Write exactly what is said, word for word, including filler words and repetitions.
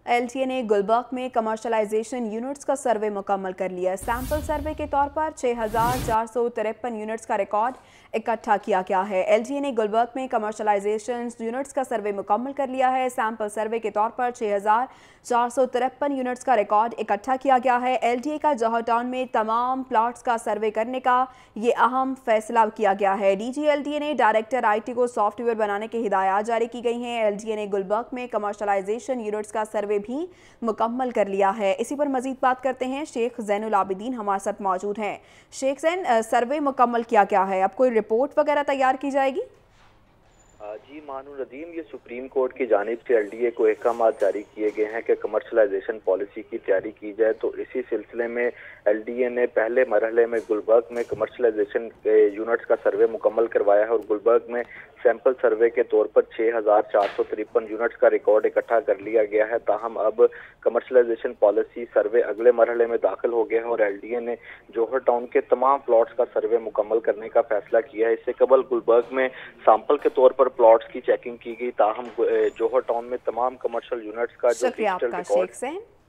LTA ने गुलबर्ग में commercialisation units का सर्वे मुकम्मल कर लिया। सैंपल सर्वे के तौर पर छः हज़ार चार सौ तिरपन यूनिट्स का रिकॉर्ड इकट्ठा किया गया है। एलटीए ने गुलबर्ग में कमर्शलाइजेशन यूनिट्स का सर्वे मुकम्मल कर लिया है। सैंपल सर्वे के तौर पर छः हज़ार चार सौ तिरपन यूनिट्स का रिकॉर्ड इकट्ठा किया गया है। एलटीए का जौहर टाउन में तमाम प्लॉट्स का सर्वे करने का ये अहम फैसला किया गया है। डीजीएलटीए ने डायरेक्टर आईटी को सॉफ्टवेयर बनाने की हिदायत जारी की गई हैं। एलटीए ने गुलबर्ग में कमर्शलाइजेशन यूनिट्स का सर्वे भी मुकम्मल कर लिया है। इसी पर मजीद बात करते हैं, शेख ज़ैनुल आबिदीन हमारे साथ मौजूद हैं। शेख ज़ैन, सर्वे मुकम्मल किया गया है, अब कोई रिपोर्ट वगैरह तैयार की जाएगी? जी मानू नदीम, ये सुप्रीम कोर्ट की जानिब से एलडीए को अहकाम जारी किए गए हैं कि कमर्शलाइजेशन पॉलिसी की तैयारी की जाए। तो इसी सिलसिले में एलडीए ने पहले मरहले में गुलबर्ग में कमर्शलाइजेशन यूनिट्स का सर्वे मुकम्मल करवाया है और गुलबर्ग में सैंपल सर्वे के तौर पर छः हज़ार चार सौ तिरपन यूनिट्स का रिकॉर्ड इकट्ठा कर लिया गया है। ताहम अब कमर्शलाइजेशन पॉलिसी सर्वे अगले मरहले में दाखिल हो गए हैं और एलडीए ने जौहर टाउन के तमाम प्लॉट्स का सर्वे मुकम्मल करने का फैसला किया है। इससे कबल गुलबर्ग में सैंपल के तौर पर प्लॉट्स की चेकिंग की गई, ताहम जौहर टाउन में तमाम कमर्शियल यूनिट्स का जो डिजिटल रिकॉर्ड